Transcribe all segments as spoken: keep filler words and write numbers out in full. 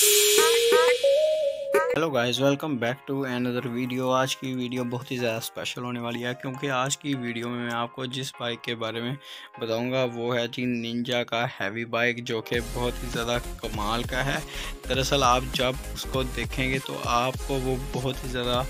Hello guys, welcome back to another video. आज की video बहुत ही ज़्यादा स्पेशल होने वाली है क्योंकि आज की वीडियो में मैं आपको जिस बाइक के बारे में बताऊंगा वो है जी निंजा का हैवी बाइक, जो कि बहुत ही ज़्यादा कमाल का है। दरअसल आप जब उसको देखेंगे तो आपको वो बहुत ही ज़्यादा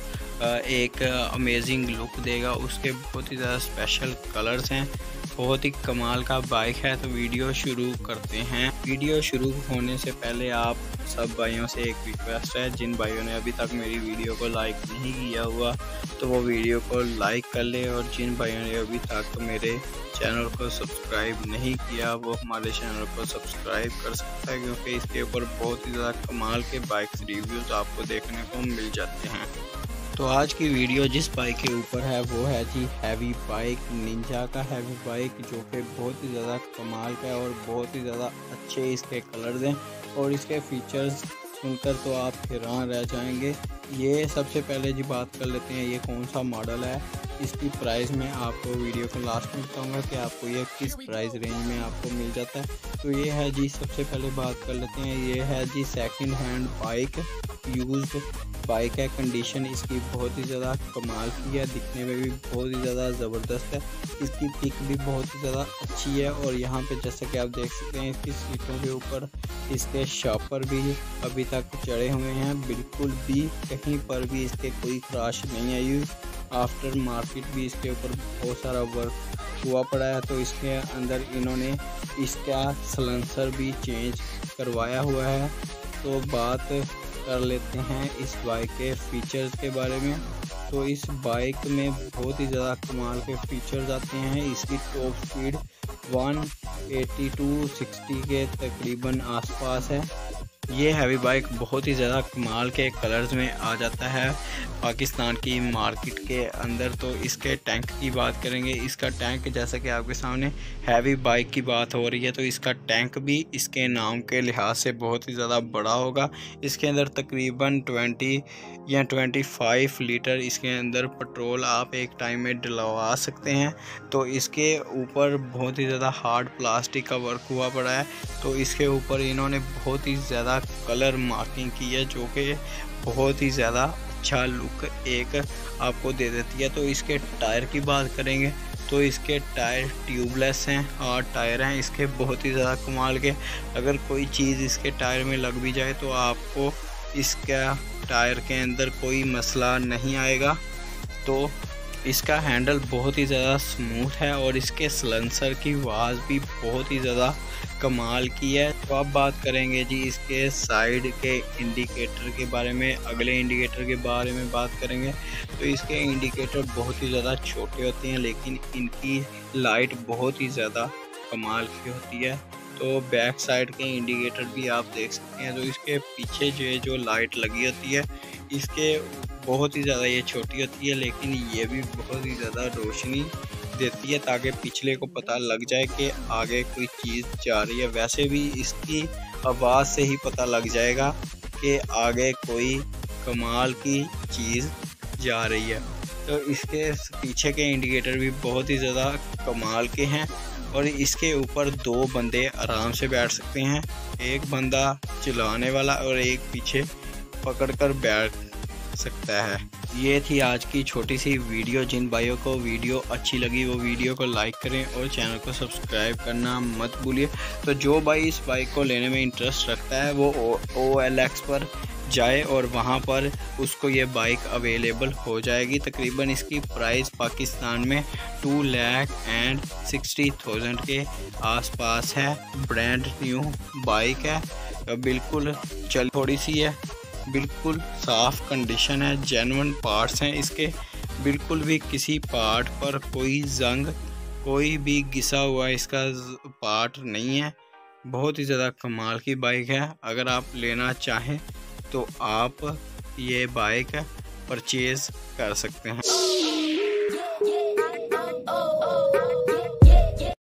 एक अमेजिंग लुक देगा। उसके बहुत ही ज़्यादा स्पेशल कलर्स हैं, बहुत ही कमाल का बाइक है। तो वीडियो शुरू करते हैं। वीडियो शुरू होने से पहले आप सब भाइयों से एक रिक्वेस्ट है, जिन भाइयों ने अभी तक मेरी वीडियो को लाइक नहीं किया हुआ तो वो वीडियो को लाइक कर ले, और जिन भाइयों ने अभी तक मेरे चैनल को सब्सक्राइब नहीं किया वो हमारे चैनल को सब्सक्राइब कर सकता है, क्योंकि इसके ऊपर बहुत ही ज़्यादा कमाल के बाइक्स रिव्यूज़ आपको देखने को मिल जाते हैं। तो आज की वीडियो जिस बाइक के ऊपर है वो है जी हैवी बाइक, निंजा का हैवी बाइक, जो कि बहुत ही ज़्यादा कमाल का है और बहुत ही ज़्यादा अच्छे इसके कलर्स हैं और इसके फीचर्स सुनकर तो आप हैरान रह जाएंगे। ये सबसे पहले जी बात कर लेते हैं ये कौन सा मॉडल है। इसकी प्राइस मैं आपको वीडियो को लास्ट में बताऊंगा कि आपको ये किस प्राइस रेंज में आपको मिल जाता है। तो ये है जी, सबसे पहले बात कर लेते हैं, ये है जी second hand bike, used bike है। कंडीशन इसकी बहुत ही ज़्यादा कमाल की है, दिखने में भी बहुत ही ज़्यादा ज़बरदस्त है। इसकी पिक भी बहुत ही ज़्यादा अच्छी है और यहाँ पे जैसा कि आप देख सकते हैं इसकी सीटों के ऊपर इसके शॉपर भी अभी तक चढ़े हुए हैं, बिल्कुल भी कहीं पर भी इसके कोई क्रैश नहीं आई। आफ्टर मार्केट भी इसके ऊपर बहुत सारा वर्क हुआ पड़ा है। तो इसके अंदर इन्होंने इसका सलेंसर भी चेंज करवाया हुआ है। तो बात कर लेते हैं इस बाइक के फीचर्स के बारे में। तो इस बाइक में बहुत ही ज़्यादा कमाल के फीचर्स आते हैं। इसकी top speed one eighty to sixty के तकरीबन आसपास है। ये हैवी बाइक बहुत ही ज़्यादा कमाल के कलर्स में आ जाता है पाकिस्तान की मार्केट के अंदर। तो इसके टैंक की बात करेंगे। इसका टैंक जैसा कि आपके सामने हैवी बाइक की बात हो रही है तो इसका टैंक भी इसके नाम के लिहाज से बहुत ही ज़्यादा बड़ा होगा। इसके अंदर तकरीबन ट्वेंटी या पच्चीस लीटर इसके अंदर पेट्रोल आप एक टाइम में डलवा सकते हैं। तो इसके ऊपर बहुत ही ज़्यादा हार्ड प्लास्टिक का वर्क हुआ पड़ा है। तो इसके ऊपर इन्होंने बहुत ही ज़्यादा कलर मार्किंग की है, जो कि बहुत ही ज़्यादा अच्छा लुक एक आपको दे देती है। तो इसके टायर की बात करेंगे तो इसके टायर ट्यूबलेस हैं, और टायर हैं इसके बहुत ही ज़्यादा कमाल के। अगर कोई चीज़ इसके टायर में लग भी जाए तो आपको इसका टायर के अंदर कोई मसला नहीं आएगा। तो इसका हैंडल बहुत ही ज़्यादा स्मूथ है और इसके सलेंसर की आवाज़ भी बहुत ही ज़्यादा कमाल की है। तो अब बात करेंगे जी इसके साइड के इंडिकेटर के बारे में। अगले इंडिकेटर के बारे में बात करेंगे तो इसके इंडिकेटर बहुत ही ज़्यादा छोटे होते हैं, लेकिन इनकी लाइट बहुत ही ज़्यादा कमाल की होती है। तो बैक साइड के इंडिकेटर भी आप देख सकते हैं। तो इसके पीछे जो जो लाइट लगी होती है इसके बहुत ही ज़्यादा ये छोटी होती है, लेकिन ये भी बहुत ही ज़्यादा रोशनी देती है ताकि पिछले को पता लग जाए कि आगे कोई चीज़ जा रही है। वैसे भी इसकी आवाज़ से ही पता लग जाएगा कि आगे कोई कमाल की चीज़ जा रही है। तो इसके पीछे के इंडिकेटर भी बहुत ही ज़्यादा कमाल के हैं और इसके ऊपर दो बंदे आराम से बैठ सकते हैं, एक बंदा चलाने वाला और एक पीछे पकड़कर बैठ सकता है। ये थी आज की छोटी सी वीडियो। जिन भाइयों को वीडियो अच्छी लगी वो वीडियो को लाइक करें और चैनल को सब्सक्राइब करना मत भूलिए। तो जो भाई इस बाइक को लेने में इंटरेस्ट रखता है वो ओ एल एक्स पर जाए और वहाँ पर उसको ये बाइक अवेलेबल हो जाएगी। तकरीबन इसकी प्राइस पाकिस्तान में two lakh and sixty thousand के आसपास है। ब्रांड न्यू बाइक है, बिल्कुल चल थोड़ी सी है, बिल्कुल साफ़ कंडीशन है, जेन्युइन पार्ट्स हैं इसके, बिल्कुल भी किसी पार्ट पर कोई जंग कोई भी घिसा हुआ इसका पार्ट नहीं है। बहुत ही ज़्यादा कमाल की बाइक है। अगर आप लेना चाहें तो आप ये बाइक परचेज़ कर सकते हैं।